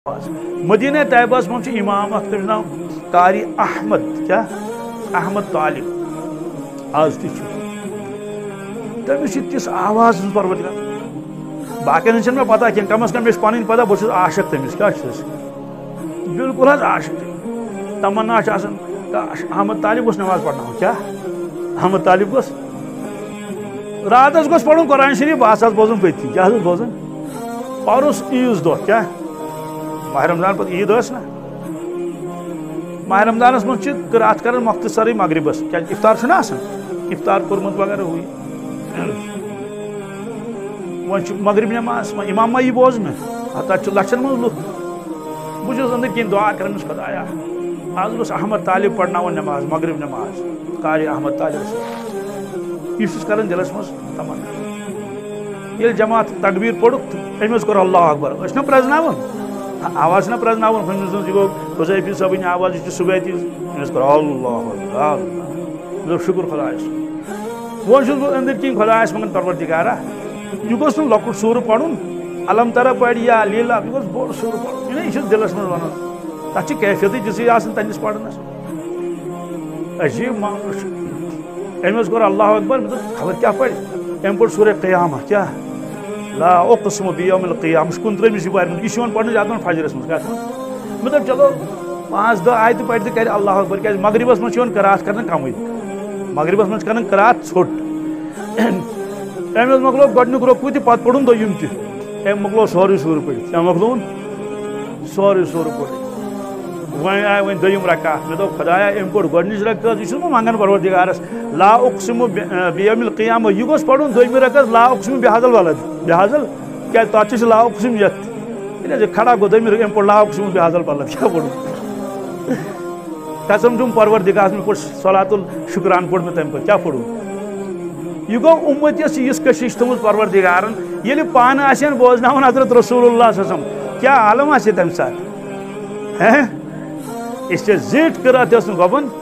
مدینہ طیبہ من امام اختر نام قاری احمد کیا احمد طالب آج تمس تس آواز پروردگار باقی میں پتہ کی کم از کم مجھے پن پتہ بہت عاشق تمس کیا بالکل عاشق تمنا احمد طالب گوس نماز پڑھنا کیا احمد طالب گوس رات گوس پڑھن قرآن شریف بہت بوزن پتھی کیا بوزن پرس عیز دہ کیا ماہ رمضان پہ عید نا ماہ رمضانس من قرات کر مختصر مغربس کیا افطار افطار کورمت وغیرہ ہوئی ون مغرب نماز امام یہ بوزن تک لچھن من لوگ بہت اندر کن دعا کر خدایا آج گوس احمد طالب پڑھنا نماز مغرب نماز قاری احمد طالب یہ کر دلس مز تمنا یل جماعت تکبیر پوڑک امس کور اللہ اکبر نا پرزناون آواز نا پرزناون یہ گو حذیفی صٲبٕنۍ آواز یہ صبح تیز کر اللہ اللہ شکر خدایس ون بہت اندر کن خدایس منگان پروردگارا یہ گوس نا لۄکُٹ سورہ پڑھن علم ترا پڑھ یا لیلا یہ گوس بوڑ سورہ پڑھن یہ دلس من ونان تک کیفیت جسے آسان تنس پڑھنس عجیب معاملہ امس کور اللہ اکبر خبر کیا پڑھ ام پڑھ سورہ قیامہ کیا لا اقسم بیوم القیامہ کنترہ یہ بار یہ پڑھنے زیادہ فجرس من مطلب چلو 5 دہ آیت پڑھ تو کر اللہ اکبر کیا مغربس من قرات کرنا کم مغربس من کر قرات ژھوٹ ام مکلو گۄڈنیُک رۄکوٗ تہِ پتہٕ پوٚرُن دوٚیِم تہِ ام مکلو سورُے سورہ پٔرِتھ ام مکلون سورُے سورہ پٔرِتھ وۄنۍ آے وۄنۍ دوٚیِم رکعت مےٚ دوٚپ خدایا ام پوٚر گۄڈنِچ رکعت یہِ چھُس بہٕ منگان پروردگارس لا اقسم بیوم القیامہ یہ گوٚژھ پڑھُن دوٚیمہِ رکعت لا اقسم بہذل ولد بہذل کیا تتھ چھِ لا اقسم یتھ کھڑا گوٚو دوٚیمہِ ام پوٚر لا اقسم بہذل ولد کیا پوٚرُن قسم چھُم پروردگارس مےٚ پوٚر صلات الشکران پوٚر مےٚ تمہِ پتہٕ کیا پوٚرُن یہ گو امتس یس کشش تھومت پروردگارن یل پانہ آسن بوزناون حضرت رسول اللہ صلی اللہ علیہ وسلم کیا عالم آسہ تمہ سات اس زیٹ قرات گوبن